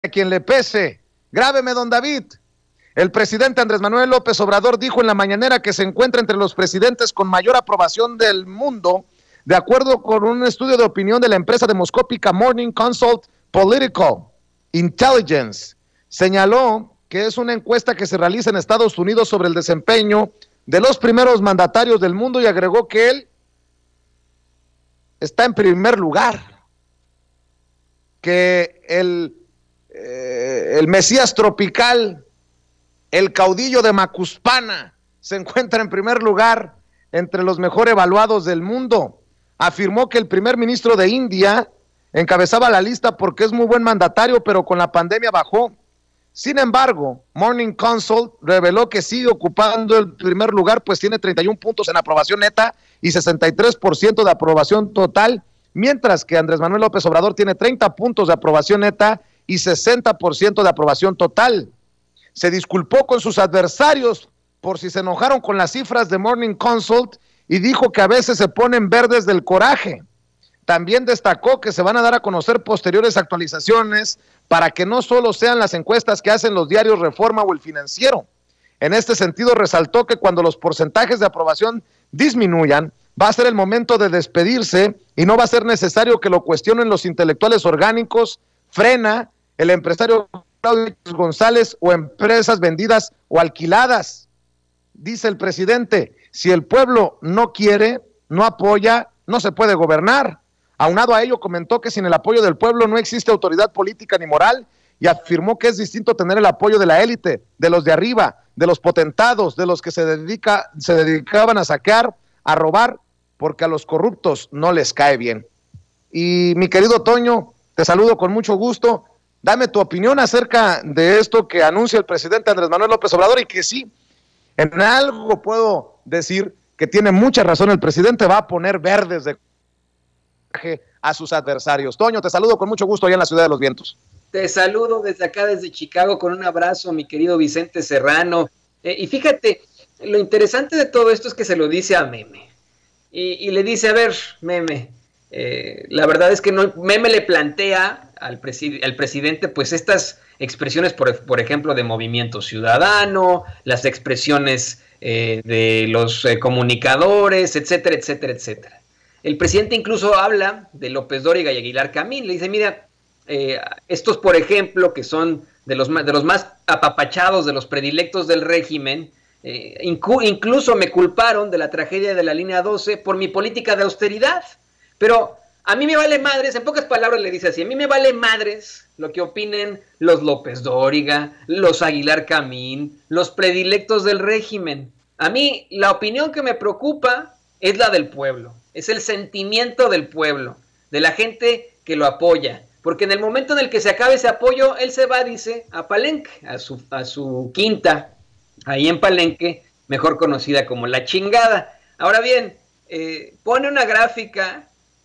a quien le pese. Grábeme, don David. El presidente Andrés Manuel López Obrador dijo en la mañanera que se encuentra entre los presidentes con mayor aprobación del mundo, de acuerdo con un estudio de opinión de la empresa demoscópica Morning Consult Political Intelligence. Señaló que es una encuesta que se realiza en Estados Unidos sobre el desempeño de los primeros mandatarios del mundo y agregó que él está en primer lugar, que el Mesías tropical, el caudillo de Macuspana, se encuentra en primer lugar entre los mejor evaluados del mundo. Afirmó que el primer ministro de India encabezaba la lista porque es muy buen mandatario, pero con la pandemia bajó. Sin embargo, Morning Consult reveló que sigue ocupando el primer lugar, pues tiene 31 puntos en aprobación neta y 63% de aprobación total, mientras que Andrés Manuel López Obrador tiene 30 puntos de aprobación neta y 60% de aprobación total. Se disculpó con sus adversarios por si se enojaron con las cifras de Morning Consult y dijo que a veces se ponen verdes del coraje. También destacó que se van a dar a conocer posteriores actualizaciones para que no solo sean las encuestas que hacen los diarios Reforma o El Financiero. En este sentido, resaltó que cuando los porcentajes de aprobación disminuyan, va a ser el momento de despedirse y no va a ser necesario que lo cuestionen los intelectuales orgánicos, Frena, el empresario Claudio González o empresas vendidas o alquiladas. Dice el presidente, si el pueblo no quiere, no apoya, no se puede gobernar. Aunado a ello, comentó que sin el apoyo del pueblo no existe autoridad política ni moral y afirmó que es distinto tener el apoyo de la élite, de los de arriba, de los potentados, de los que se dedicaban a saquear, a robar, porque a los corruptos no les cae bien. Y mi querido Toño, te saludo con mucho gusto. Dame tu opinión acerca de esto que anuncia el presidente Andrés Manuel López Obrador y que sí, en algo puedo decir que tiene mucha razón. El presidente va a poner verdes de a sus adversarios. Toño, te saludo con mucho gusto allá en la Ciudad de los Vientos. Te saludo desde acá, desde Chicago, con un abrazo, mi querido Vicente Serrano. Y fíjate, lo interesante de todo esto es que se lo dice a Meme. Y le dice, a ver, Meme, la verdad es que no, Meme le plantea al presidente pues estas expresiones, por ejemplo, de Movimiento Ciudadano, las expresiones de los comunicadores, etcétera, etcétera, etcétera. El presidente incluso habla de López Dóriga y Aguilar Camín. Le dice, mira, estos, por ejemplo, que son de los más apapachados, de los predilectos del régimen, incluso me culparon de la tragedia de la línea 12 por mi política de austeridad. Pero a mí me vale madres, en pocas palabras le dice así, a mí me vale madres lo que opinen los López Dóriga, los Aguilar Camín, los predilectos del régimen. A mí la opinión que me preocupa es la del pueblo. Es el sentimiento del pueblo, de la gente que lo apoya. Porque en el momento en el que se acabe ese apoyo, él se va, dice, a Palenque, a su quinta, ahí en Palenque, mejor conocida como La Chingada. Ahora bien, pone una gráfica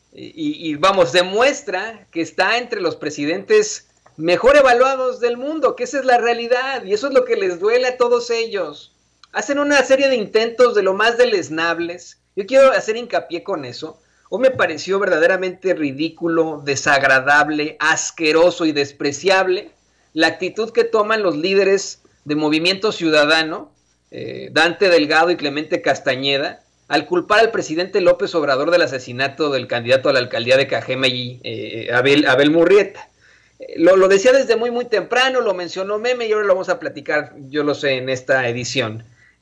y vamos, demuestra que está entre los presidentes mejor evaluados del mundo, que esa es la realidad, y eso es lo que les duele a todos ellos. Hacen una serie de intentos de lo más deleznables. Yo quiero hacer hincapié con eso. Hoy me pareció verdaderamente ridículo, desagradable, asqueroso y despreciable la actitud que toman los líderes de Movimiento Ciudadano, Dante Delgado y Clemente Castañeda, al culpar al presidente López Obrador del asesinato del candidato a la alcaldía de Cajeme, Abel Murrieta. Lo decía desde muy temprano, lo mencionó Meme y ahora lo vamos a platicar, yo lo sé, en esta edición.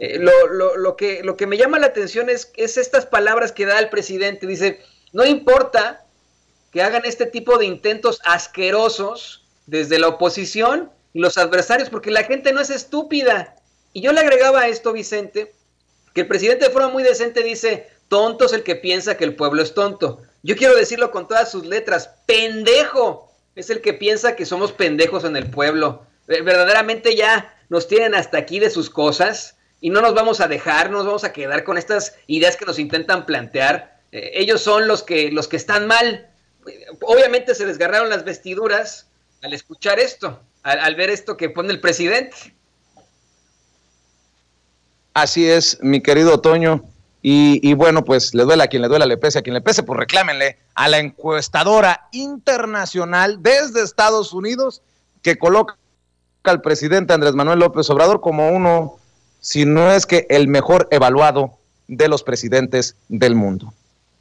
Lo que me llama la atención es estas palabras que da el presidente. Dice, no importa que hagan este tipo de intentos asquerosos desde la oposición y los adversarios, porque la gente no es estúpida. Y yo le agregaba a esto, Vicente, que el presidente de forma muy decente dice, tonto es el que piensa que el pueblo es tonto. Yo quiero decirlo con todas sus letras, pendejo es el que piensa que somos pendejos en el pueblo. Verdaderamente ya nos tienen hasta aquí de sus cosas. Y no nos vamos a dejar, no nos vamos a quedar con estas ideas que nos intentan plantear. Ellos son los que están mal. Obviamente se desgarraron las vestiduras al escuchar esto, al ver esto que pone el presidente. Así es, mi querido Toño. Y bueno, pues le duele a quien le duela, le pese a quien le pese, pues reclámenle a la encuestadora internacional desde Estados Unidos que coloca al presidente Andrés Manuel López Obrador como uno, si no es que el mejor evaluado de los presidentes del mundo.